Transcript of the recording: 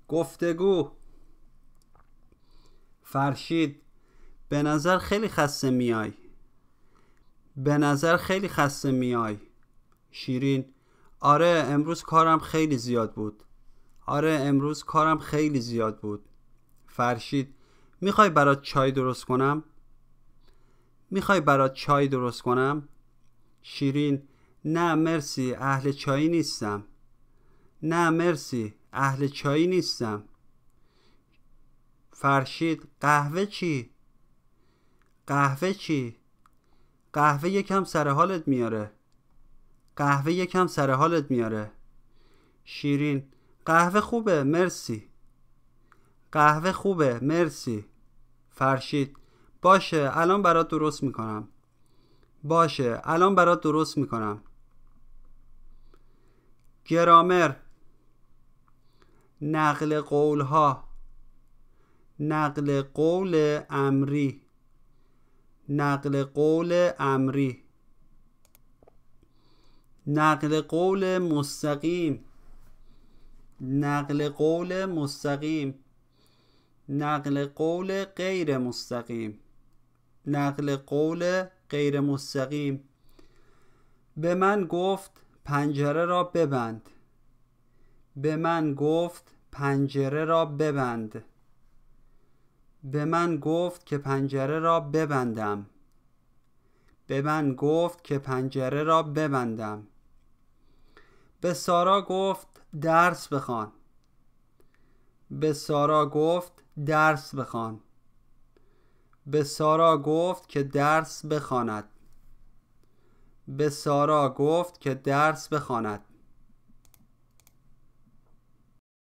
گفتگو. فرشید: به نظر خیلی خسته میای. به نظر خیلی خسته میای. شیرین: آره امروز کارم خیلی زیاد بود. آره امروز کارم خیلی زیاد بود. فرشید: میخوای برات چای درست کنم؟ میخوای برات چای درست کنم؟ شیرین: نه مرسی، اهل چای نیستم. نه مرسی، اهل چای نیستم. فرشید: قهوه چی؟ قهوه چی؟ قهوه یکم سر حالت میاره. قهوه یکم سر حالت میاره. شیرین: قهوه خوبه مرسی. قهوه خوبه مرسی. فرشید: باشه الان برات درست میکنم. باشه الان برات درست میکنم. گرامر. نقل قولها. نقل قول امری. نقل قول امری. نقل قول مستقیم. نقل قول مستقیم. نقل قول غیر مستقیم. نقل قول غیر مستقیم. به من گفت پنجره را ببند. به من گفت پنجره را ببند. به من گفت که پنجره را ببندم. به من گفت که پنجره را ببندم. به سارا گفت درس بخوان. به سارا گفت درس بخوان. به سارا گفت که درس بخواند. به سارا گفت که درس بخواند.